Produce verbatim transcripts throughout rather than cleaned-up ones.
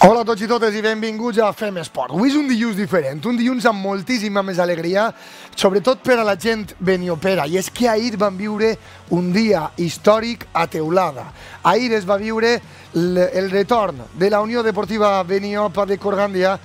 Hola a tots i totes i benvinguts a Fem Esport. Avui és un dilluns diferent, un dilluns amb moltíssima més alegria, sobretot per a la gent beniopera, i és que ahir vam viure un dia històric a Teulada. Ahir es va viure el retorn de la Unió Deportiva Beniopa de Corgandia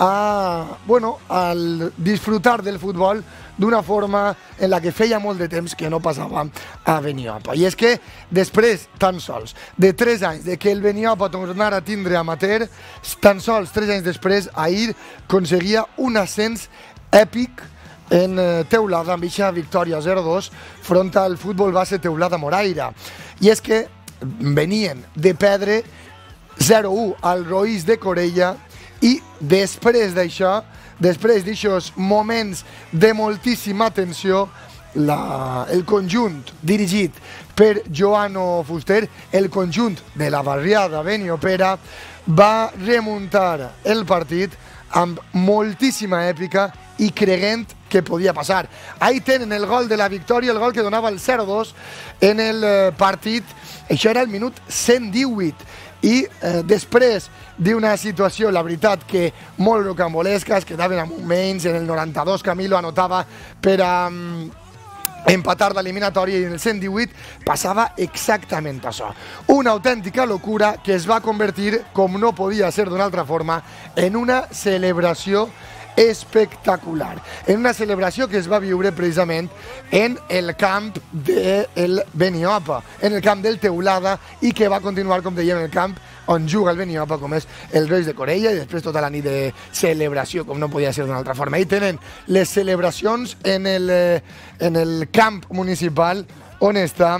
a, bueno, al disfrutar del futbol d'una forma en la que feia molt de temps que no passava a Beniopa. I és que després, tan sols, de tres anys de que el Beniopa tornara a tindre amateur, tan sols tres anys després, ahir aconseguia un ascens èpic en Teulada amb eixa victòria zero dos front al Futbol Base Teulada Moraira. I és que venien de perdre zero u al Roís de Corella i després d'això, després d'aixòs moments de moltíssima tensió, la, el conjunt dirigit per Joano Fuster, el conjunt de la barriada beniopera, va remuntar el partit amb moltíssima èpica i creient que podia passar. Ahí tenen el gol de la victòria, el gol que donava el zero dos en el partit. Això era el minut cent divuit. I eh, després d'una situació, la veritat, que molt rocambolesca, es quedaven amb un menys, en el noranta-dos Camilo anotava per a um, empatar l'eliminatòria i en el cent divuit passava exactament això. Una autèntica locura que es va convertir, com no podia ser d'una altra forma, en una celebració espectacular, en una celebració que es va viure precisament en el camp del Beniopa, en el camp del Teulada, i que va continuar, com dèiem, en el camp on juga el Beniopa, com és el Roís de Corella, i després tota la nit de celebració, com no podia ser d'una altra forma. Ahí tenen les celebracions en el, en el camp municipal on està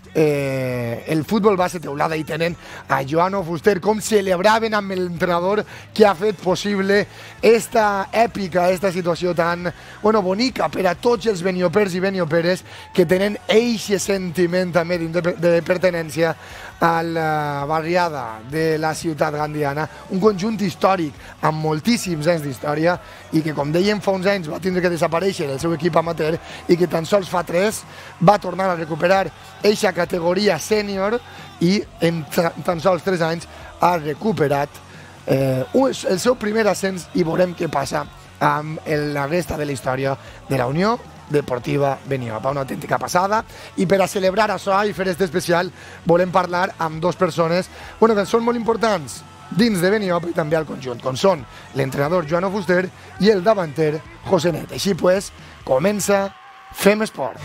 Eh, el Futbol Base Teulada. I tenen a Joano Fuster, com celebraven amb l'entrenador que ha fet possible esta èpica, esta situació tan bueno, bonica per a tots els beniopers i benioperes que tenen eixe sentiment també de pertenència a la barriada de la ciutat gandiana, un conjunt històric amb moltíssims anys d'història i que, com dèiem, fa uns anys va tindre que desaparèixer el seu equip amateur i que tan sols fa tres va tornar a recuperar eixa categoria sènior i en tan sols tres anys ha recuperat eh, el seu primer ascens, i veurem què passa amb la resta de la història de la Unió Deportiva Beniopa. Una autèntica passada, i per a celebrar això i fer este especial volem parlar amb dues persones bueno, que són molt importants dins de Beniopa i també al conjunt, com són l'entrenador Joano Fuster i el davanter José Net. Així pues, comença Fem Esport.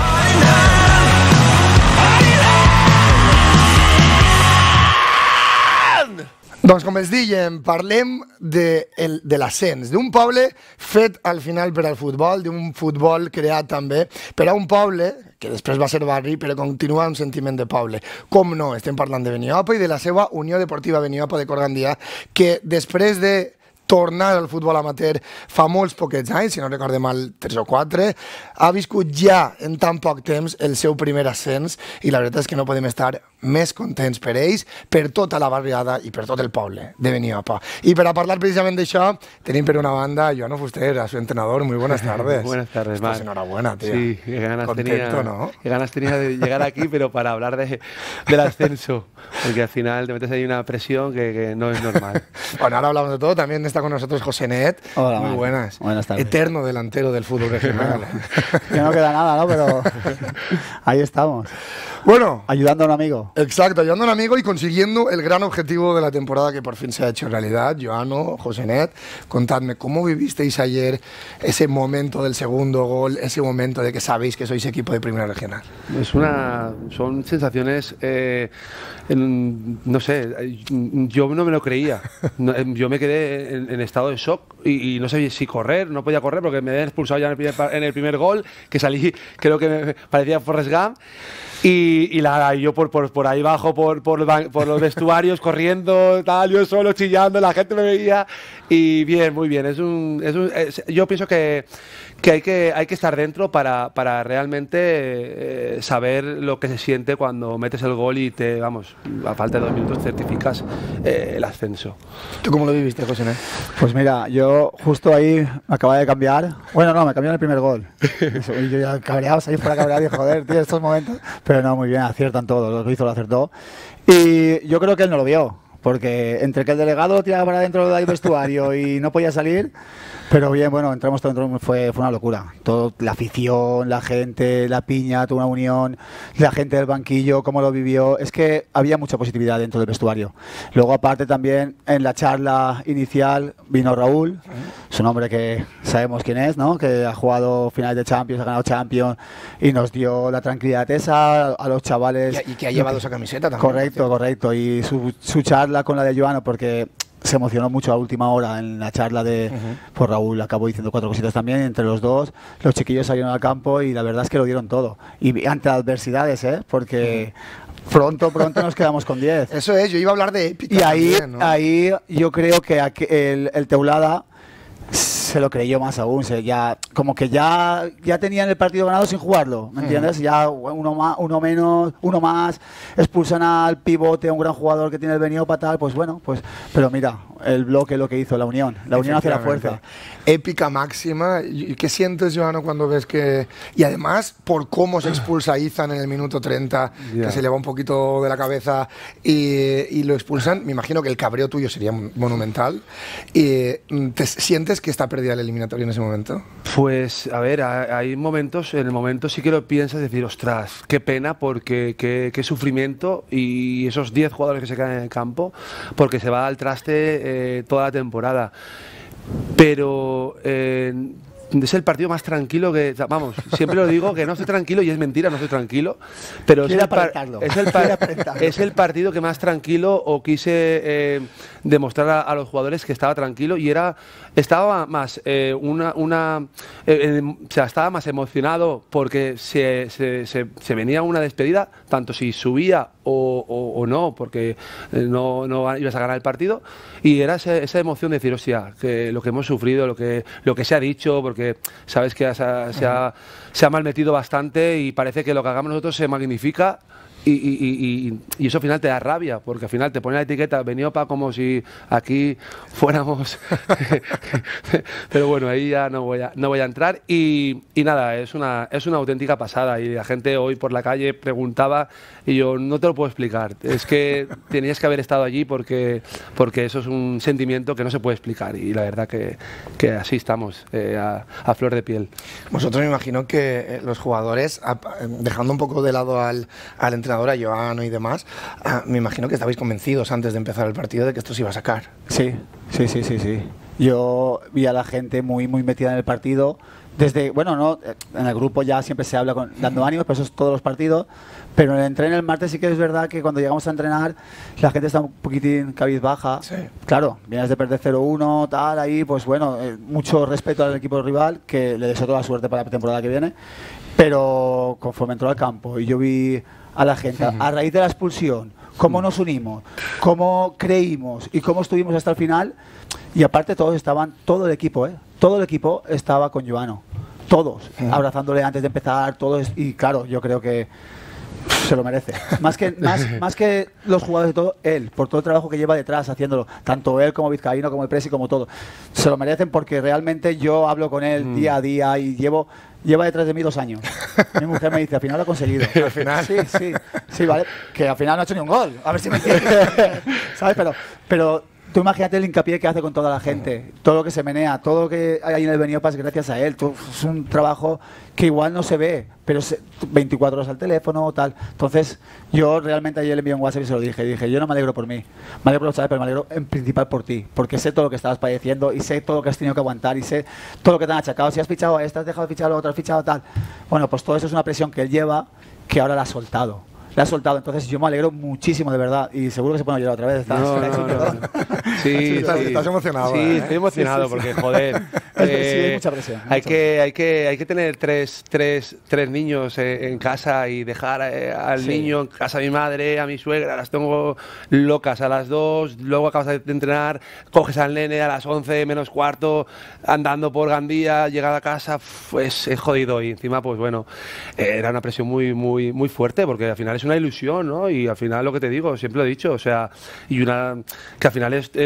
Doncs, com els dèiem, parlem de, el, de l'ascens, d'un poble fet al final per al futbol, d'un futbol creat també per a un poble que després va ser barri, però continua un sentiment de poble. Com no, estem parlant de Beniopa i de la seva Unió Deportiva Beniopa de Corgandia, que després de tornar al futbol amateur fa molts poquets anys, si no recorde mal, tres o quatre, ha viscut ja en tan poc temps el seu primer ascens, i la veritat és que no podem estar més contents per ells, per tota la barriada i per tot el poble de Beniopa. I per a parlar precisament d'això, tenim per una banda a Joano Fuster, a su entrenador. Muy buenas tardes. Buenas tardes, Marc. Enhorabuena, tío. Sí, qué ganas, Contento, tenía, ¿no? qué ganas tenía de llegar aquí, pero para hablar de, del ascenso, porque al final te metes ahí una presión que, que no es normal. Bueno, ahora hablamos de todo. También está con nosotros José Net. Hola, muy Marc. buenas. Buenas tardes. Eterno delantero del fútbol regional. Que no queda nada, ¿no? Pero ahí estamos. Bueno, ayudando a un amigo. Exacto, ayudando a un amigo y consiguiendo el gran objetivo de la temporada que por fin se ha hecho realidad. Joano, José Net, contadme, ¿cómo vivisteis ayer ese momento del segundo gol, ese momento de que sabéis que sois equipo de primera regional? Es una, son sensaciones, eh, en, no sé, yo no me lo creía. No, yo me quedé en, en estado de shock y, y no sabía si correr, no podía correr porque me habían expulsado ya en el primer, en el primer gol, que salí, creo que me parecía Forrest Gump. Y, y la, yo por, por, por ahí abajo, por, por, por los vestuarios, corriendo, tal, yo solo chillando, la gente me veía. Y bien, muy bien. Es un, es un, es, yo pienso que, que, hay que hay que estar dentro para, para realmente eh, saber lo que se siente cuando metes el gol y te, vamos, a falta de dos minutos certificas eh, el ascenso. ¿Tú cómo lo viviste, José Net? Pues mira, yo justo ahí me acababa de cambiar. Bueno, no, me cambió en el primer gol. Y yo ya cabreado, salí fuera cabreado y dije, joder, tío, estos momentos. Pero no, muy bien, aciertan todo, lo que hizo lo acertó. Y yo creo que él no lo vio. porque entre que el delegado lo tiraba para dentro del vestuario y no podía salir, pero bien, bueno, entramos todo dentro, fue, fue una locura. Todo, la afición, la gente, la piña, toda una unión, la gente del banquillo, cómo lo vivió. Es que había mucha positividad dentro del vestuario. Luego, aparte, también en la charla inicial vino Raúl, su nombre que sabemos quién es, ¿no? Que ha jugado finales de Champions, ha ganado Champions y nos dio la tranquilidad esa a los chavales. Y, y que ha llevado esa camiseta también. Correcto, correcto. Y su, su charla con la de Joano, porque se emocionó mucho a última hora en la charla de uh-huh. Pues Raúl acabó diciendo cuatro cositas también entre los dos. Los chiquillos salieron al campo y la verdad es que lo dieron todo. Y ante adversidades, ¿eh? Porque uh-huh. pronto, pronto nos quedamos con diez. Eso es, yo iba a hablar de épica. Y ahí, también, ¿no? ahí yo creo que el, el Teulada se lo creyó más aún, se, ya, como que ya, ya tenían el partido ganado sin jugarlo, ¿me entiendes? Uh-huh. Ya uno más, uno menos, uno más, expulsan al pivote, a un gran jugador que tiene el venido para tal, pues bueno, pues, pero mira, el bloque lo que hizo, la unión, la unión hace la fuerza. Épica máxima. ¿Qué sientes, Joano, cuando ves que...? Y además, por cómo se expulsa a Izan en el minuto treinta, yeah. que se le va un poquito de la cabeza y, y lo expulsan, me imagino que el cabreo tuyo sería monumental. Y, ¿te sientes que está perdida la eliminatoria en ese momento? Pues, a ver, hay momentos, en el momento sí que lo piensas, decir, ostras, qué pena, porque qué, qué sufrimiento, y esos diez jugadores que se quedan en el campo, porque se va al traste eh, toda la temporada. Pero eh, es el partido más tranquilo que... Vamos, siempre lo digo, que no estoy tranquilo, y es mentira, no estoy tranquilo, pero es el, par, es, el par, es el partido que más tranquilo o quise eh, demostrar a, a los jugadores que estaba tranquilo, y era estaba más eh, una, una eh, eh, o sea, estaba más emocionado porque se, se, se, se venía una despedida, tanto si subía o, o, o no, porque no, no ibas a ganar el partido, y era esa, esa emoción de decir, hostia, que lo que hemos sufrido, lo que, lo que se ha dicho, porque sabes que se ha, se ha, se ha malmetido bastante y parece que lo que hagamos nosotros se magnifica. Y, y, y, y eso al final te da rabia, porque al final te pone la etiqueta Beniopa como si aquí fuéramos. Pero bueno, ahí ya no voy a, no voy a entrar. Y, y nada, es una, es una auténtica pasada. Y la gente hoy por la calle preguntaba, y yo no te lo puedo explicar. Es que tenías que haber estado allí porque, porque eso es un sentimiento que no se puede explicar. Y la verdad que, que así estamos, eh, a, a flor de piel. Vosotros me imagino que los jugadores, dejando un poco de lado al, al entrenador, a Joano y demás, uh, me imagino que estabais convencidos antes de empezar el partido de que esto se iba a sacar. Sí, sí, sí, sí, sí. Yo vi a la gente muy, muy metida en el partido. Desde, bueno, no, en el grupo ya siempre se habla con, dando ánimos, pero eso es todos los partidos. Pero en el entreno el martes sí que es verdad que cuando llegamos a entrenar la gente está un poquitín cabizbaja. Sí. Claro, vienes de perder cero uno, tal, ahí, pues bueno, eh, mucho respeto al equipo rival, que le deseo toda la suerte para la temporada que viene. Pero conforme entró al campo y yo vi a la gente, a raíz de la expulsión, cómo nos unimos, cómo creímos y cómo estuvimos hasta el final, y aparte todos estaban, todo el equipo, ¿eh? Todo el equipo estaba con Joano, todos, abrazándole antes de empezar, todos, y claro, yo creo que se lo merece. Más que, más, más que los jugadores de todo, él, por todo el trabajo que lleva detrás haciéndolo, tanto él como Vizcaíno, como el Presi, como todo. Se lo merecen porque realmente yo hablo con él mm. día a día y llevo... Lleva detrás de mí dos años. Mi mujer me dice, al final lo ha conseguido. Al final. Sí, sí, sí, vale. Que al final no ha hecho ni un gol. A ver si me entiendes. ¿Sabes? Pero, pero tú imagínate el hincapié que hace con toda la gente. Todo lo que se menea, todo lo que hay en el Beniopa es gracias a él. Es un trabajo que igual no se ve, pero es veinticuatro horas al teléfono o tal. Entonces, yo realmente ayer le envié un WhatsApp y se lo dije. Dije, yo no me alegro por mí. Me alegro por los chavales, pero me alegro en principal por ti. Porque sé todo lo que estabas padeciendo y sé todo lo que has tenido que aguantar y sé todo lo que te han achacado. Si has fichado a esta, has dejado de fichar a otra, has fichado a tal. Bueno, pues todo eso es una presión que él lleva que ahora la ha soltado. La ha soltado, entonces yo me alegro muchísimo, de verdad, y seguro que se pone a llorar otra vez. ¿Estás, no, no, no, no. Sí, estás, sí. estás emocionado. Sí, ¿eh? estoy emocionado sí, sí, sí. porque, joder, eh, sí, hay mucha presión. Hay, mucha que, presión. hay, que, hay que tener tres, tres, tres niños eh, en casa y dejar eh, al sí. niño en casa de mi madre, a mi suegra, las tengo locas a las dos, luego acabas de entrenar, coges al nene a las once menos cuarto, andando por Gandía, llegar a casa, pues es jodido, y encima, pues bueno, eh, era una presión muy, muy, muy fuerte, porque al final es una ilusión, ¿no? Y al final lo que te digo, siempre lo he dicho, o sea, y una que al final es, es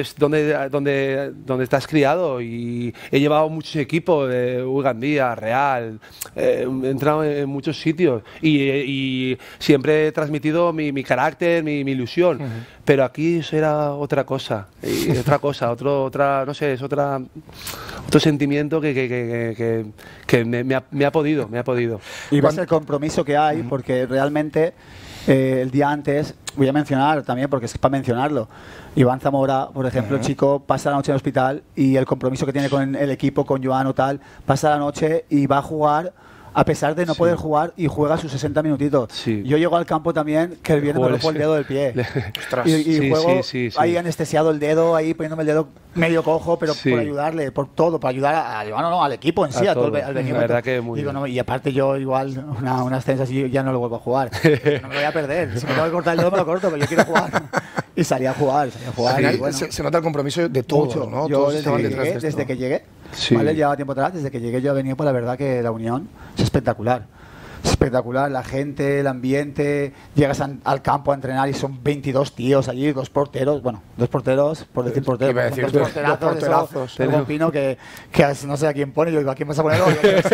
es donde, donde, donde estás criado, y he llevado muchos equipos, de Ugandía, Real, eh, he entrado en muchos sitios y, y siempre he transmitido mi, mi carácter, mi, mi ilusión, uh-huh. pero aquí eso era otra cosa, y otra cosa, otro, otra, no sé, es otra, otro sentimiento que, que, que, que, que me, me, ha, me ha podido, me ha podido. Y ves el compromiso que hay, porque realmente eh, el día antes, voy a mencionar también, porque es para mencionarlo, Iván Zamora, por ejemplo, uh-huh. el chico pasa la noche en el hospital y el compromiso que tiene con el equipo, con Joan o tal, pasa la noche y va a jugar a pesar de no sí. poder jugar, y juega sus sesenta minutitos. Sí. Yo llego al campo también, que el viernes me rompo el dedo del pie. y y sí, juego sí, sí, sí. ahí anestesiado el dedo, ahí poniéndome el dedo medio cojo, pero sí. por ayudarle, por todo, para ayudar a, a no, no, al equipo en sí, a, a todo, al equipo. La verdad que muy Digo, no, y aparte yo igual, una, unas tensas y ya no lo vuelvo a jugar. No me voy a perder. Si me tengo que cortar el dedo, me lo corto, pero yo quiero jugar. Y salí a jugar, salí a jugar. Sí, y bueno, se, se nota el compromiso de todos, mucho, ¿no? Yo todos desde, que llegué, de desde que llegué, sí. ¿vale? Llevaba tiempo atrás, desde que llegué yo he venido, por la verdad que la unión es espectacular. Espectacular, la gente, el ambiente, llegas a, al campo a entrenar y son veintidós tíos allí, dos porteros, bueno, dos porteros, por decir porteros, decir, dos porterazos, dos porterazos. Eso, un pino que, que no sé a quién pone, yo digo, ¿a quién vas a poner?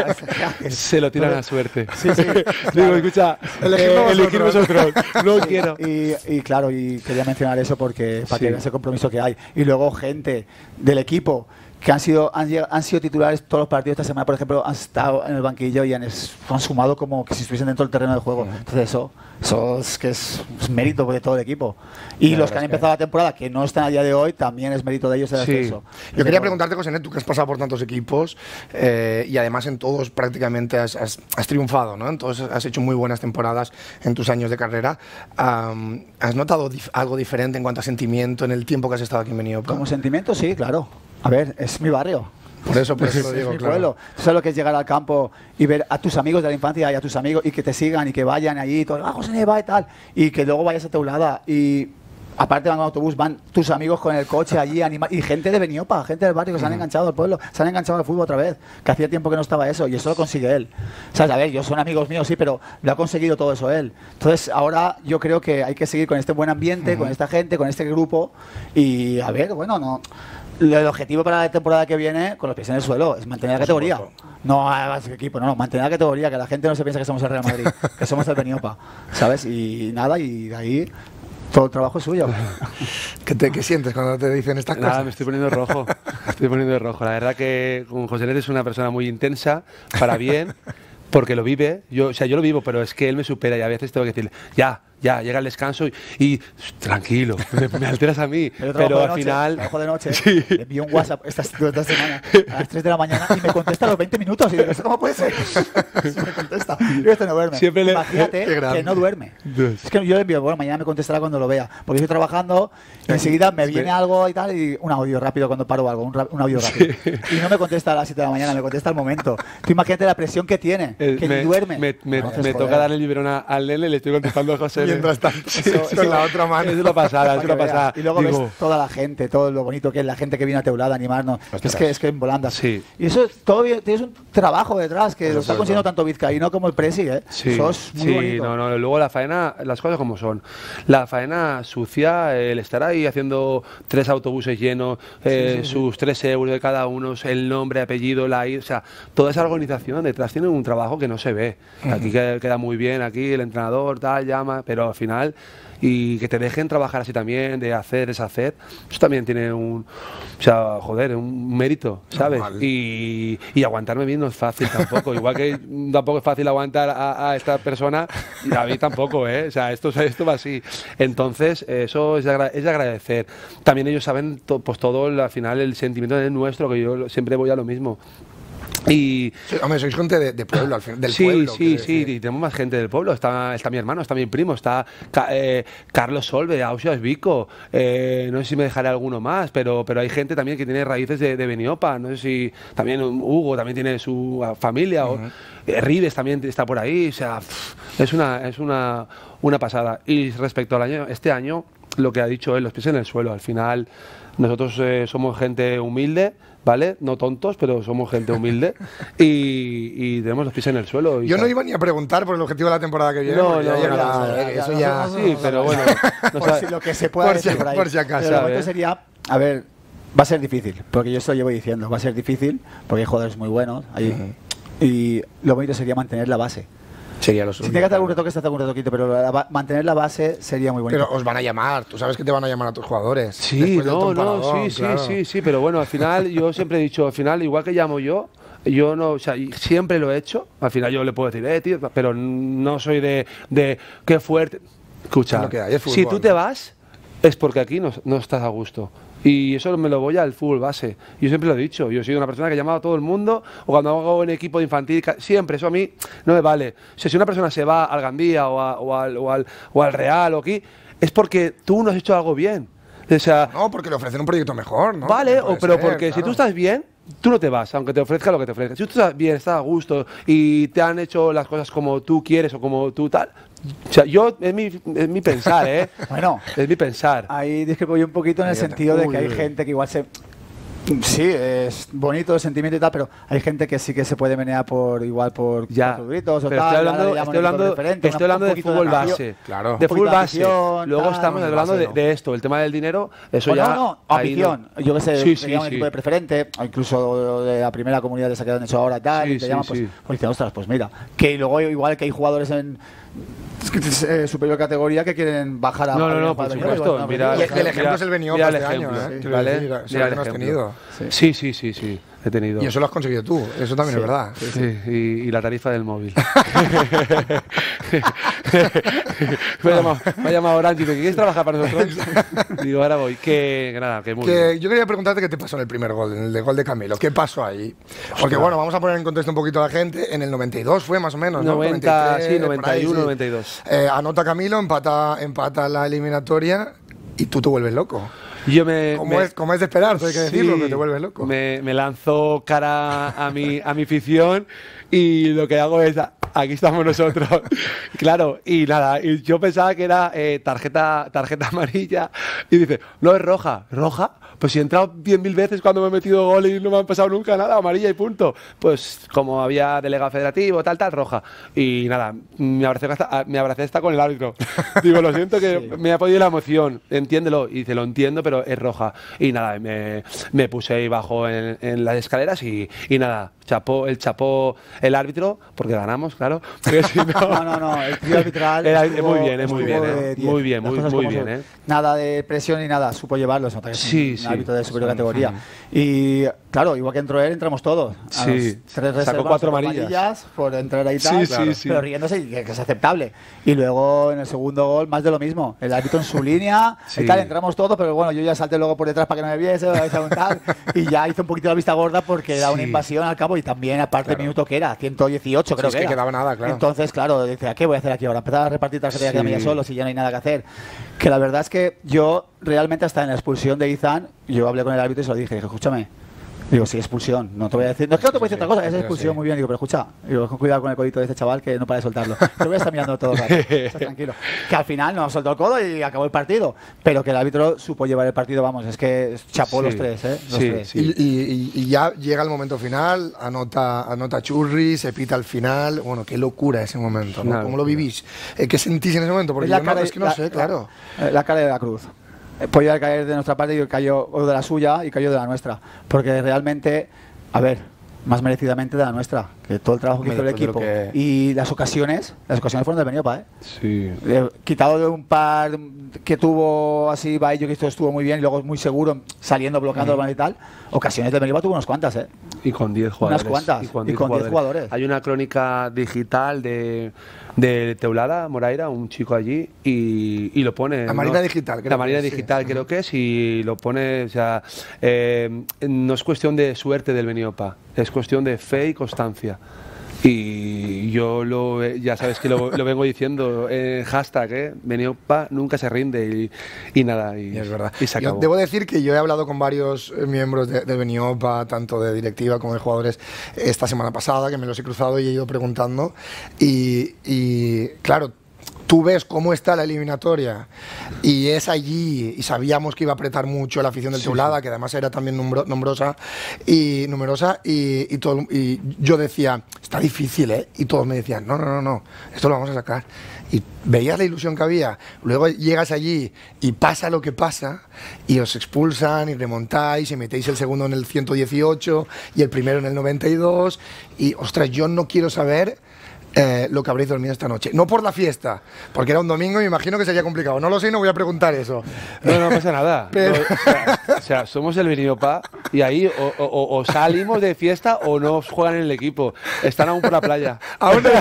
Se lo tiran a suerte. Sí, sí. Claro. Digo, escucha, elegir vosotros, no sí, quiero. Y, y claro, y quería mencionar eso porque para sí. que vean ese compromiso que hay. Y luego gente del equipo que han sido, han, han sido titulares todos los partidos esta semana, por ejemplo, han estado en el banquillo y han, es, han sumado como que si estuviesen dentro del terreno del juego. Uh-huh. Entonces eso, eso es que es, es mérito de todo el equipo. Y la los que han empezado que... la temporada, que no están a día de hoy, también es mérito de ellos el sí. ascenso. Yo quería preguntarte, José, tú que has pasado por tantos equipos eh, y además en todos prácticamente has, has, has triunfado, ¿no? Entonces has hecho muy buenas temporadas en tus años de carrera. Um, ¿Has notado dif algo diferente en cuanto a sentimiento en el tiempo que has estado aquí en Beniopa? Como sentimiento, sí, claro. A ver, es mi barrio. Por eso, por eso lo digo, es mi claro. pueblo. ¿Sabes lo que es llegar al campo y ver a tus amigos de la infancia y a tus amigos y que te sigan y que vayan allí y todo, ah, José Neva y tal, y que luego vayas a Teulada y aparte van en autobús, van tus amigos con el coche allí, anima y gente de Beniopa, gente del barrio que se han enganchado al pueblo, se han enganchado al fútbol otra vez, que hacía tiempo que no estaba eso, y eso lo consigue él. ¿Sabes? A ver, yo son amigos míos, sí, pero lo ha conseguido todo eso él. Entonces, ahora yo creo que hay que seguir con este buen ambiente, uh-huh. con esta gente, con este grupo, y a ver, bueno, no... El objetivo para la temporada que viene, con los pies en el suelo, es mantener la categoría. No a ese equipo, no, no, mantener la categoría, que la gente no se piensa que somos el Real Madrid, que somos el Beniopa, ¿sabes? Y nada, y de ahí todo el trabajo es suyo. ¿Qué, te, ¿Qué sientes cuando te dicen estas Nada, cosas? me estoy poniendo rojo, me estoy poniendo rojo. La verdad que con José Ned es una persona muy intensa, para bien, porque lo vive. Yo, o sea, yo lo vivo, pero es que él me supera y a veces tengo que decirle, ya, ya, llega el descanso y, y tranquilo, me, me alteras a mí, pero, pero al noche, final... Trabajo de noche, sí. Le envío un WhatsApp esta, esta semana a las tres de la mañana y me contesta a los veinte minutos y digo, ¿cómo puede ser? Sí, me contesta, y este no duerme. Siempre le... Imagínate que no duerme. Dios. Es que yo le envío, bueno, mañana me contestará cuando lo vea, porque estoy trabajando y enseguida me viene algo y tal, y un audio rápido cuando paro algo, un, un audio rápido. Sí. Y no me contesta a las siete de la mañana, me contesta al momento. Tú imagínate la presión que tiene, el, que me, ni duerme. Me, me, Entonces, me toca darle el biberón al nene y le estoy contestando a José. Mientras tanto. Eso, con eso, la otra mano. Es una pasada, es una pasada. Y luego Digo, ves toda la gente, todo lo bonito que es la gente que viene a Teulada a animarnos. Es que es que en volanda. Sí. Y eso todo tienes un trabajo detrás que eso lo está consiguiendo tanto Vizcaíno como el Presi, ¿eh? Sí, eso es muy sí, bonito. no, no, luego la faena, las cosas como son. La faena sucia, el estar ahí haciendo tres autobuses llenos, eh, sí, sí, sus sí. tres euros de cada uno, el nombre, apellido, la I, o sea, toda esa organización detrás tiene un trabajo que no se ve. Aquí queda, queda muy bien, aquí el entrenador tal llama, pero al final y que te dejen trabajar así también, de hacer, deshacer, eso también tiene un, o sea, joder, un mérito, ¿sabes? Y, y aguantarme bien no es fácil tampoco, igual que tampoco es fácil aguantar a, a esta persona, y a mí tampoco, ¿eh? O sea, esto, esto va así. Entonces, eso es de, agra es de agradecer. También ellos saben, to, pues todo, al final, el sentimiento es nuestro, que yo siempre voy a lo mismo. Y sí, hombre, sois gente de, de pueblo, al fin, del sí, pueblo. Sí, sí, sí, y tenemos más gente del pueblo. Está, está mi hermano, está mi primo, está eh, Carlos Solve, Ausias Vico. Eh, no sé si me dejaré alguno más, pero, pero hay gente también que tiene raíces de, de Beniopa. No sé si también Hugo también tiene su familia. Uh-huh. o, eh, Rives también está por ahí. O sea, pff, es una, es una, una pasada. Y respecto al año, este año, lo que ha dicho él, los pies en el suelo. Al final, nosotros eh, somos gente humilde, ¿vale? No tontos, pero somos gente humilde y, y tenemos los pies en el suelo. Y Yo tal. no iba ni a preguntar por el objetivo de la temporada que viene. No, no, ya llegará, no, eh, ya, eso ya. ya... Sí, pero bueno. No por si lo que se pueda por, si, por ahí. por si acaso. Pero el momento sería a ver, va a ser difícil, porque yo esto lo llevo diciendo, va a ser difícil, porque hay jugadores muy buenos, hay, uh-huh. y lo bonito sería mantener la base. Sería lo suyo. Si tiene que hacer algún retoque, se hace algún retoquito, pero la, mantener la base sería muy bonito. Pero os van a llamar, tú sabes que te van a llamar a tus jugadores. Sí, no, no, sí, sí, claro. sí, sí, pero bueno, al final, yo siempre he dicho, al final, igual que llamo yo, yo no, o sea, siempre lo he hecho, al final yo le puedo decir, eh, tío, pero no soy de, de qué fuerte. Escucha, es fútbol, si tú te vas, es porque aquí no, no estás a gusto. Y eso me lo voy al fútbol base. Yo siempre lo he dicho. Yo soy una persona que he llamado a todo el mundo, o cuando hago en equipo de infantil, siempre, eso a mí no me vale. O sea, si una persona se va al Gandía o, a, o, al, o, al, o al Real o aquí, es porque tú no has hecho algo bien. O sea, no, porque le ofrecen un proyecto mejor, ¿no? Vale, o, pero ser, porque claro. si tú estás bien, tú no te vas, aunque te ofrezca lo que te ofrezca. Si tú estás bien, estás a gusto y te han hecho las cosas como tú quieres o como tú tal... O sea, yo, es mi, es mi pensar, ¿eh? Bueno, es mi pensar. Ahí discrepo yo un poquito en el sentido de que hay gente que igual se... Sí, es bonito el sentimiento y tal, pero hay gente que sí que se puede menear por igual por, ya, por gritos o pero tal. Estoy hablando, estoy hablando, estoy hablando de fútbol base. Claro. De fútbol base. Afición, Luego tal, estamos hablando base, de, no. de esto, el tema del dinero, eso o ya... No, no, afición. No. Yo que sé, sí, te sí, llama un sí. equipo de preferente, o incluso de la primera comunidad de esa que han hecho ahora tal, Sí, y te sí, llaman, sí. pues, pues dices, ostras, pues mira. Que luego igual que hay jugadores en... Eh, superior categoría que quieren bajar a... No, no, no, a por Benidorm, supuesto. igual, Mira, y el ejemplo es el Beniopa este año, ¿eh? Sí, ¿Vale? decir, Mira el que no has tenido. Sí, sí, sí, sí, he tenido. Y eso lo has conseguido tú, eso también sí, es verdad. Sí, sí. Y, y la tarifa del móvil. me, ha llamado, me ha llamado Orange y dice, ¿quieres trabajar para nosotros? Digo, ahora voy. Que, que nada, que muy que bien. Yo quería preguntarte qué te pasó en el primer gol, en el de gol de Camilo. ¿Qué pasó ahí? Porque bueno, vamos a poner en contexto un poquito a la gente. En el noventa y dos fue más o menos, ¿no? noventa, noventa y tres, sí, noventa y uno, ahí, sí. noventa y dos. Eh, anota Camilo, empata, empata la eliminatoria y tú te vuelves loco. Yo me, como, me, es, como es de esperar, hay que decirlo, sí, que te vuelves loco. Me, me lanzo cara a mi, a mi afición y lo que hago es, aquí estamos nosotros. Claro, y nada, y yo pensaba que era eh, tarjeta, tarjeta amarilla y dice, no, es roja. ¿Roja? Pues si he entrado diez mil veces cuando me he metido gol y no me han pasado nunca nada, amarilla y punto. Pues como había delegado federativo, tal, tal, roja. Y nada, me abracé hasta, me abracé hasta con el árbitro. Digo, lo siento que sí. me ha podido la emoción, entiéndelo. Y dice, lo entiendo, pero es roja. Y nada, me, me puse ahí bajo en, en las escaleras y, y nada, chapó, el chapó el árbitro, porque ganamos, claro. Si no, no, no, no, el trío arbitral era, estuvo, muy bien, muy bien, eh, muy bien, muy, muy bien, eh. Nada de presión ni nada, supo llevarlo, se nota que sí, es un sí, árbitro de superior sí, categoría. Sí. Y claro, igual que entró él, entramos todos. A sí, tres sacó cuatro amarillas. amarillas por entrar ahí tal, sí, claro, sí, pero sí. riéndose, que, que es aceptable. Y luego en el segundo gol, más de lo mismo. El árbitro en su línea, sí. y tal, entramos todos, pero bueno, yo ya salté luego por detrás para que no me viese, tal, y ya hice un poquito la vista gorda porque era una sí. invasión al cabo y también, aparte, claro. el minuto que era, ciento dieciocho creo sí, que es que era. quedaba nada, claro. Entonces, claro, dice, ¿a qué voy a hacer aquí ahora? Empezar a repartir tarjetas sí. ya solo si ya no hay nada que hacer. Que la verdad es que yo realmente hasta en la expulsión de Izan, yo hablé con el árbitro y se lo dije, dije, escúchame. Digo, sí, expulsión, no te voy a decir, no es que no te voy a decir sí, otra cosa, es expulsión, sí. muy bien, digo, pero escucha, digo, con cuidado con el codito de este chaval que no para de soltarlo, te voy a estar mirando todo el rato, estás tranquilo, que al final nos soltó el codo y acabó el partido, pero que el árbitro supo llevar el partido, vamos, es que chapó sí. los tres, ¿eh? Los sí, tres. Sí. Y, y, y ya llega el momento final, anota, anota Churri, se pita al final, bueno, qué locura ese momento, ¿no? ¿Cómo lo vivís? Eh, ¿Qué sentís en ese momento? Porque es, la yo cara, no, es que no la, sé, claro. La, la cara de la cruz. Podía caer de nuestra parte y cayó, o de la suya y cayó de la nuestra, porque realmente... A ver, más merecidamente de la nuestra, que todo el trabajo que hizo el equipo que... y las ocasiones, las ocasiones fueron de Beniopa, ¿eh? Sí. Eh, quitado de un par que tuvo así Baillo, que esto estuvo muy bien y luego muy seguro saliendo, bloqueando uh-huh. y tal, ocasiones de Beniopa tuvo unas cuantas, ¿eh? Y con diez jugadores. Unas cuantas, y con diez jugadores. jugadores. Hay una crónica digital de, de Teulada, Moraira, un chico allí, y, y lo pone... La Marina ¿no? Digital, creo La Marina que Digital sí. creo que es, y lo pone, o sea, eh, no es cuestión de suerte del Beniopa, es cuestión de fe y constancia. Y yo lo, ya sabes que lo, lo vengo diciendo, eh, hashtag, eh, Beniopa nunca se rinde y, y nada, y, y es verdad. Y se acabó. Yo debo decir que yo he hablado con varios miembros de, de Beniopa, tanto de directiva como de jugadores, esta semana pasada, que me los he cruzado y he ido preguntando. Y, y claro, tú ves cómo está la eliminatoria y es allí, y sabíamos que iba a apretar mucho la afición del Sí, Teulada, sí. que además era también numbro- nombrosa y numerosa, y, y, todo, y yo decía, está difícil, ¿eh? Y todos me decían, no, no, no, no, esto lo vamos a sacar. Y veías la ilusión que había, luego llegas allí y pasa lo que pasa, y os expulsan y remontáis y metéis el segundo en el ciento dieciocho y el primero en el noventa y dos, y ostras, yo no quiero saber Eh, lo que habréis dormido esta noche. No por la fiesta, porque era un domingo y me imagino que sería complicado. No lo sé y no voy a preguntar eso. No, no pasa nada. Pero- No, o, sea, o sea, somos el Beniopa y ahí o, o- o salimos de fiesta o no juegan en el equipo. Están aún por la playa. Aún no-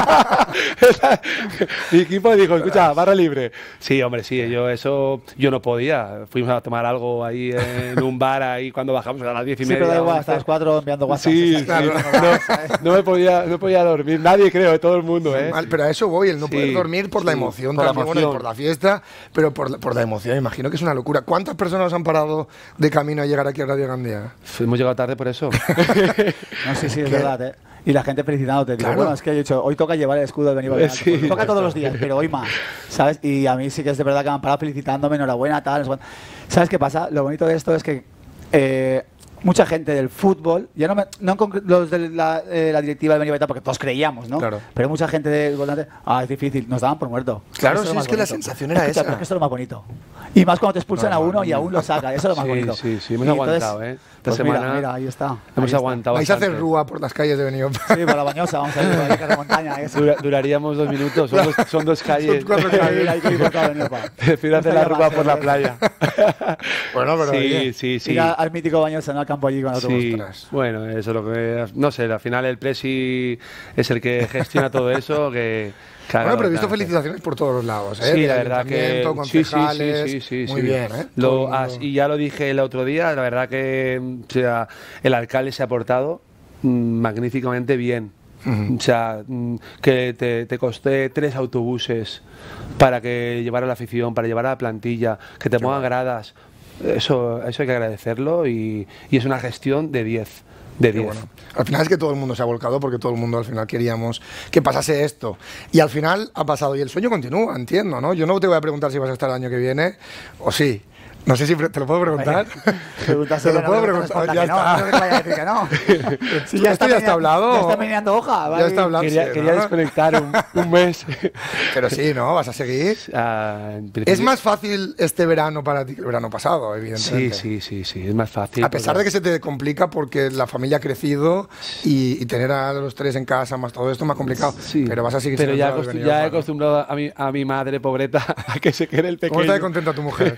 Mi equipo dijo, escucha, barra libre. Sí, hombre, sí, yo eso yo no podía. Fuimos a tomar algo ahí en un bar ahí cuando bajamos a las diez y Sí, media. pero da igual, once. hasta las cuatro enviando WhatsApp. Sí, sí, Claro. no, no me podía, no podía dormir. Nadie, creo, de todo el mundo, ¿eh? Mal, pero a eso voy, el no Sí, poder dormir por la sí, emoción por la también, bueno, y emoción. por la fiesta, pero por la, por la emoción, imagino que es una locura. ¿Cuántas personas han parado de camino a llegar aquí a Radio Gandía? Hemos llegado tarde por eso. No, sí, sí, es ¿Qué? verdad, ¿eh? Y la gente felicitándote. Digo, Claro. bueno, es que he dicho, hoy toca llevar el escudo del Benito. Sí. Toca todos los días, pero hoy más, ¿sabes? Y a mí sí que es de verdad que me han parado felicitándome, enhorabuena, tal, no sé cuánto. ¿Sabes qué pasa? Lo bonito de esto es que eh, mucha gente del fútbol, ya no, me, no en concre- los de la, eh, la directiva del Benito, porque todos creíamos, ¿no? Claro. Pero mucha gente del volante, ah, es difícil, nos daban por muerto. Claro, Eso sí, lo es más que la bonito. sensación era Escucha, esa. pero es que esto es lo más bonito. Y más cuando te expulsan No, a uno no, y aún lo saca, eso es lo más Sí, bonito. sí, sí, hemos Y entonces, aguantado, ¿eh? Esta pues semana mira, mira, ahí está. ahí hemos está. aguantado Vais a hacer bastante. rúa por las calles de Beniopa. Sí, por la bañosa, vamos a ir por ahí, que remontaña. Eso. Dura- duraríamos dos minutos, son dos, son dos calles. Son cuatro calles. Hay que ir por toda Beniopa. Prefiero hacer la ruba por la playa. Bueno, pero Sí, oye, sí, sí. Ir a- al mítico bañosa, ¿no? Al campo allí con el autobús. Sí, Ostras. bueno, eso es lo que... No sé, al final el Presi es el que gestiona todo eso, que... que haga Bueno, pero he lo visto que hace. felicitaciones por todos los lados, ¿eh? Sí, De la verdad que ayuntamiento, sí, sí, sí, concejales, sí, sí, muy sí. bien, ¿eh? Lo- Todo el mundo- as- y ya lo dije el otro día, la verdad que mm, o sea, el alcalde se ha portado mm, magníficamente bien. Ujú. O sea, mm, que te, te costé tres autobuses para que llevara la afición, para llevar a la plantilla, que te pongan gradas. Eso, eso hay que agradecerlo y, y es una gestión de diez. De Qué diez. bueno. Al final es que todo el mundo se ha volcado porque todo el mundo al final queríamos que pasase esto. Y al final ha pasado y el sueño continúa, entiendo, ¿no? Yo no te voy a preguntar si vas a estar el año que viene o sí. No sé si pre- te lo puedo preguntar. Preguntárselo, Te lo puedo no, preguntar. no, Ya no, está. no, no te vaya a decir que no. Si ¿Esto ya está meneando- hablado? Ya está meneando hoja. Ya vale. está hablado. Quería, sí, quería ¿no? desconectar un, un mes. Pero sí, ¿no? ¿Vas a seguir? Ah, en principio- Es más fácil este verano para ti que el verano pasado, Sí, evidentemente. sí, sí, sí, es más fácil. A pesar de que se te complica porque la familia ha crecido y, y tener a los tres en casa más todo esto es más complicado. Sí, Pero vas a seguir pero siendo ya, el acostu- Beniopa, ya he ¿no? acostumbrado a mi, a mi madre pobreta a que se quede el pequeño. ¿Cómo está de contenta tu mujer?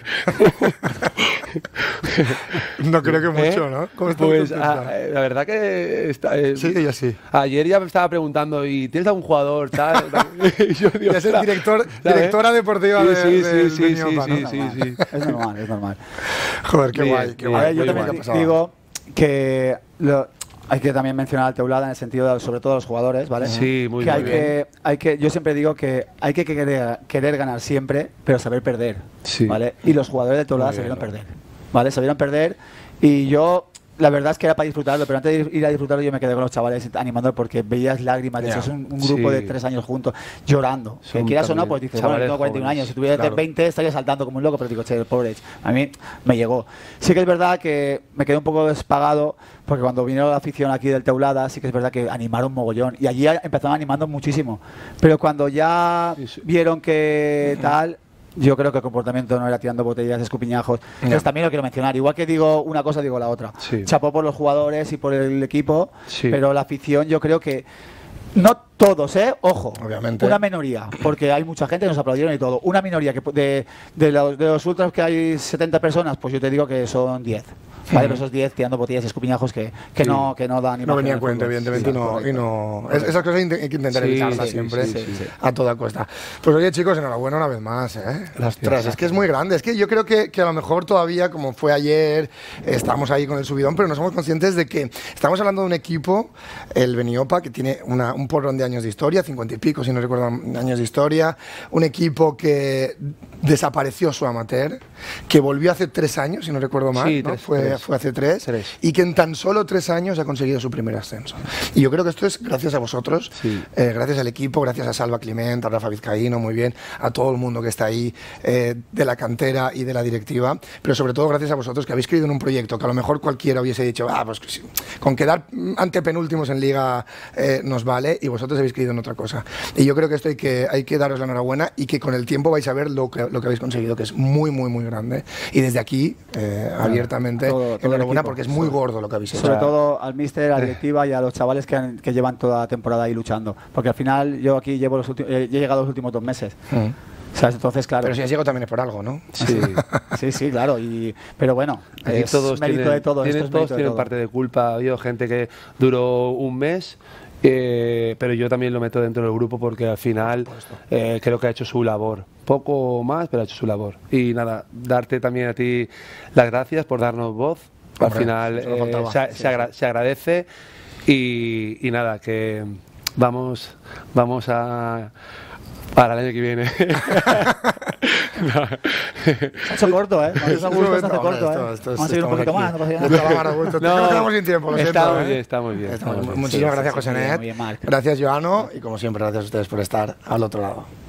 No creo que mucho, ¿Eh? ¿no? ¿Cómo está de Pues contenta? ah, eh, la verdad que está, eh, Sí, ella sí. ayer ya me estaba preguntando, ¿y tienes algún jugador? Tal? Y yo, Dios, Ya es el era- director, ¿sabes? directora deportiva Sí, de, sí, del sí, sí, Beniopa, sí, ¿no? sí, Normal. sí. Es normal, es normal. Joder, qué Bien, guay, qué bien. guay. A ver, yo muy también guay. di- digo que lo- hay que también mencionar al Teulada en el sentido de, sobre todo a los jugadores, ¿vale? Sí, muy que hay bien. que hay que yo siempre digo que hay que querer, querer ganar siempre, pero saber perder, Sí. ¿vale? Y los jugadores de Teulada Muy bien, sabieron ¿no? perder, ¿vale? Sabieron perder y yo la verdad es que era para disfrutarlo, pero antes de ir a disfrutarlo yo me quedé con los chavales animando porque veías lágrimas, de Ya. hecho, es un, un grupo Sí. de tres años juntos llorando. Que Son quieras o no, también pues dices, chavales bueno, tengo cuarenta y un jóvenes, años, si tuviera claro. veinte estaría saltando como un loco, pero digo, che, el pobre, a mí me llegó. Sí que es verdad que me quedé un poco despagado porque cuando vino la afición aquí del Teulada, sí que es verdad que animaron mogollón y allí empezaron animando muchísimo. Pero cuando ya Sí, sí. vieron que tal, yo creo que el comportamiento no era tirando botellas, escupiñajos. Entonces también lo quiero mencionar. Igual que digo una cosa, digo la otra. Sí. Chapó por los jugadores y por el equipo, Sí. pero la afición yo creo que no todos, ¿eh? Ojo. Obviamente. Una minoría, porque hay mucha gente que nos aplaudieron y todo. Una minoría que de, de, los, de los ultras que hay setenta personas, pues yo te digo que son diez. ¿Vale? Pero esos diez tirando botellas y escupiñajos que, que, Sí. no, que no dan No imagen venía al en cuenta, fútbol. evidentemente, Sí, y no, correcto. y no es- esas cosas hay que intentar Sí, evitarlas sí, siempre, sí, sí, sí. a toda costa. Pues oye, chicos, enhorabuena una vez más, ¿eh? Ostras, es que es muy grande. Es que yo creo que, que a lo mejor todavía, como fue ayer, estamos ahí con el subidón, pero no somos conscientes de que estamos hablando de un equipo, el Beniopa, que tiene una, un porrón de años de historia, cincuenta y pico, si no recuerdo, años de historia. Un equipo que desapareció su amateur, que volvió hace tres años, si no recuerdo mal, Sí, ¿no? tres, Fue tres, que fue hace tres, Tres. y que en tan solo tres años ha conseguido su primer ascenso. Y yo creo que esto es gracias a vosotros, Sí. eh, gracias al equipo, gracias a Salva Climent, a Rafa Vizcaíno, muy bien, a todo el mundo que está ahí, eh, de la cantera y de la directiva, pero sobre todo gracias a vosotros que habéis creído en un proyecto que a lo mejor cualquiera hubiese dicho, ah, pues sí, con quedar antepenúltimos en Liga eh, nos vale, y vosotros habéis creído en otra cosa. Y yo creo que esto hay que, hay que daros la enhorabuena, y que con el tiempo vais a ver lo que, lo que habéis conseguido, que es muy, muy, muy grande. Y desde aquí, eh, abiertamente, todo- todo el enhorabuena, equipo. porque es muy gordo lo que habéis hecho. Sobre todo al míster, a la directiva y a los chavales que, han- que llevan toda la temporada ahí luchando. Porque al final yo aquí llevo los últimos, eh, he llegado los últimos dos meses. Mm. ¿Sabes? Entonces, claro. Pero si has llegado también es por algo, ¿no? Sí. Sí, sí, claro. Y, pero bueno, Aquí es todos mérito tienen, de todo. tienen- Esto es todos mérito de tienen todo. parte de culpa. Ha habido gente que duró un mes, eh, pero yo también lo meto dentro del grupo porque al final eh, creo que ha hecho su labor. Poco más, pero ha hecho su labor. Y nada, darte también a ti las gracias por darnos voz. Al Hombre, final solo eh, faltaba. se, se agra- se agradece y, y nada, que vamos, vamos a... Para el año que viene. Se ha hecho corto, ¿eh? Cuando es a gusto se hace No, corto, esto- ¿eh? esto- Vamos a seguir un estamos poquito aquí. más, no pasa nada. Estaba más a gusto. No, Nos quedamos sin tiempo, lo siento. está muy ¿eh? bien, está muy bien. Estamos- está muy bien. Muchísimas Sí, gracias, sí, sí, José Net. muy bien, Marc. Gracias, Joano. Y como siempre, gracias a ustedes por estar al otro lado.